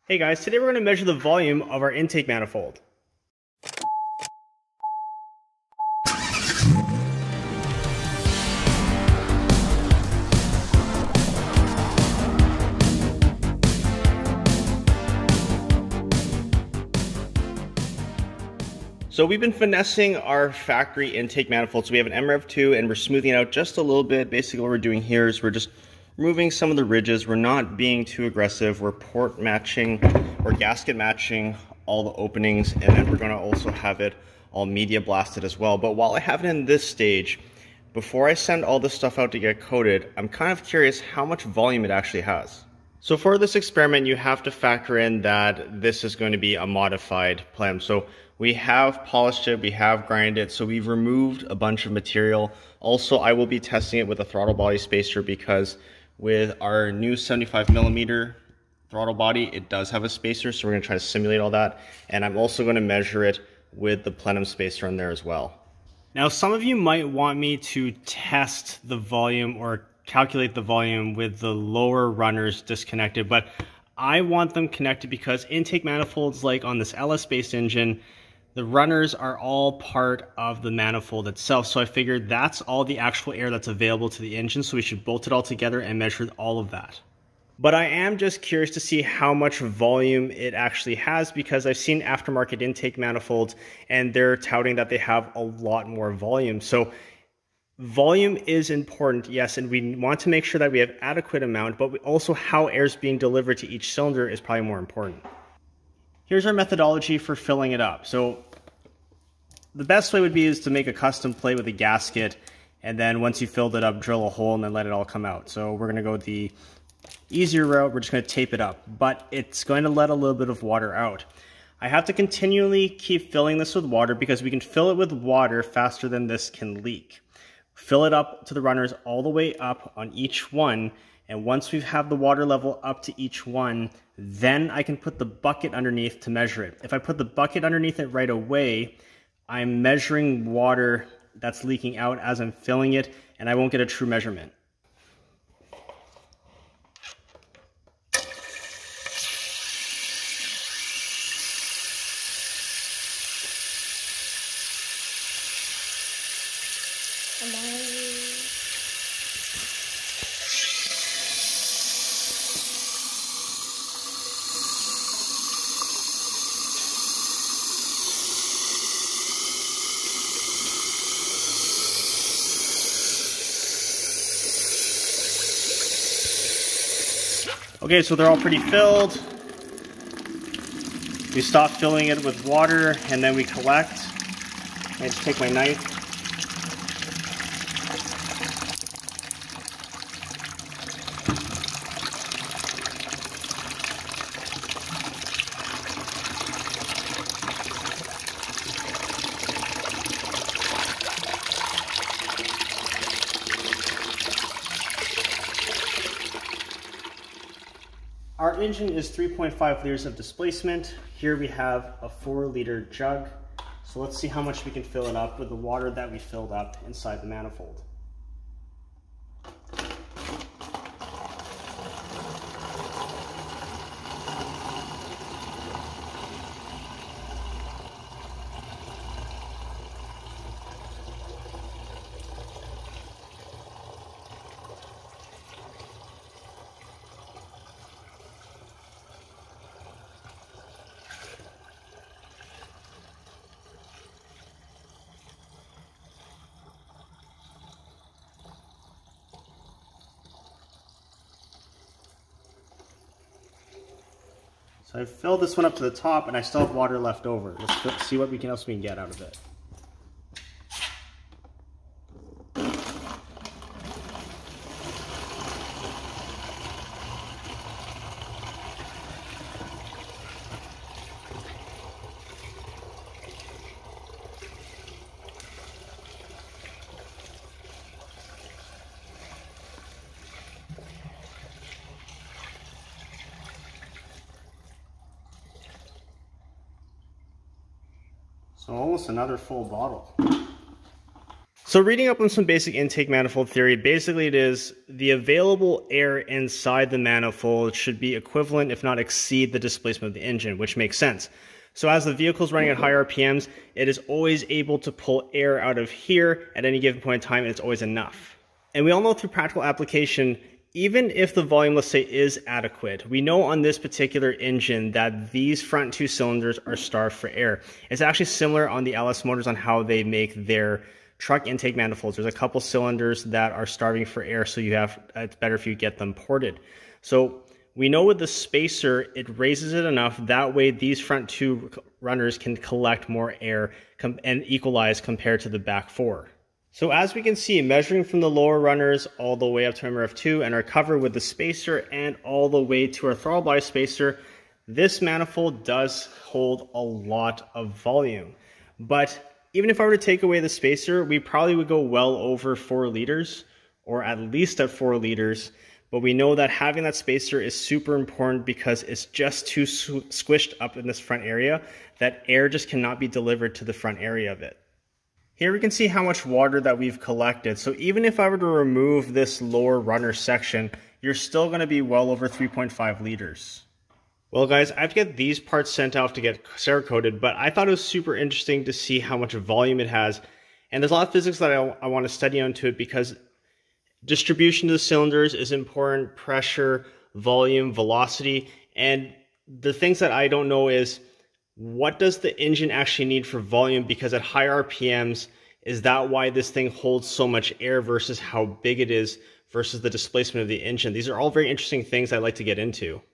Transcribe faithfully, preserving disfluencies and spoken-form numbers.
Hey guys, today we're going to measure the volume of our intake manifold. So we've been finessing our factory intake manifold. So we have an M R E V two and we're smoothing it out just a little bit. Basically what we're doing here is we're just removing some of the ridges. We're not being too aggressive. We're port matching or gasket matching all the openings, and then we're gonna also have it all media blasted as well. But while I have it in this stage, before I send all this stuff out to get coated, I'm kind of curious how much volume it actually has. So for this experiment, you have to factor in that this is going to be a modified plan. So we have polished it, we have grinded it, so we've removed a bunch of material. Also, I will be testing it with a throttle body spacer because with our new seventy-five millimeter throttle body, it does have a spacer, so we're gonna try to simulate all that. And I'm also gonna measure it with the plenum spacer on there as well. Now, some of you might want me to test the volume or calculate the volume with the lower runners disconnected, but I want them connected because intake manifolds, like on this L S-based engine, the runners are all part of the manifold itself. So I figured that's all the actual air that's available to the engine, so we should bolt it all together and measure all of that. But I am just curious to see how much volume it actually has, because I've seen aftermarket intake manifolds and they're touting that they have a lot more volume. So volume is important, yes, and we want to make sure that we have adequate amount, but we also how air is being delivered to each cylinder is probably more important. Here's our methodology for filling it up. So the best way would be is to make a custom plate with a gasket, and then once you filled it up, drill a hole and then let it all come out. So we're gonna go the easier route. We're just gonna tape it up, but it's going to let a little bit of water out. I have to continually keep filling this with water because we can fill it with water faster than this can leak. Fill it up to the runners all the way up on each one, and once we have the water level up to each one, then I can put the bucket underneath to measure it. If I put the bucket underneath it right away, I'm measuring water that's leaking out as I'm filling it, and I won't get a true measurement. Okay, so they're all pretty filled. We stop filling it with water and then we collect. I just take my knife. Our engine is three point five liters of displacement. Here we have a four liter jug. So let's see how much we can fill it up with the water that we filled up inside the manifold. So I've filled this one up to the top and I still have water left over. Let's see what we can else we can get out of it. So almost another full bottle. So reading up on some basic intake manifold theory, basically it is the available air inside the manifold should be equivalent, if not exceed, the displacement of the engine, which makes sense. So as the vehicle is running at high R P Ms, it is always able to pull air out of here at any given point in time, and it's always enough. And we all know through practical application, even if the volume, let's say, is adequate, we know on this particular engine that these front two cylinders are starved for air. It's actually similar on the L S motors on how they make their truck intake manifolds. There's a couple cylinders that are starving for air, so you have, it's better if you get them ported. So we know with the spacer, it raises it enough, that way these front two runners can collect more air and equalize compared to the back four. So as we can see, measuring from the lower runners all the way up to M R E V two and our cover with the spacer and all the way to our throttle body spacer, this manifold does hold a lot of volume. But even if I were to take away the spacer, we probably would go well over four liters, or at least at four liters. But we know that having that spacer is super important because it's just too squished up in this front area that air just cannot be delivered to the front area of it. Here we can see how much water that we've collected. So even if I were to remove this lower runner section, you're still going to be well over three point five liters. Well guys, I have to get these parts sent off to get Cerakoted, but I thought it was super interesting to see how much volume it has. And there's a lot of physics that I, I want to study onto it because distribution to the cylinders is important, pressure, volume, velocity, and the things that I don't know is what does the engine actually need for volume, because at high R P Ms, is that why this thing holds so much air versus how big it is versus the displacement of the engine? These are all very interesting things I'd like to get into.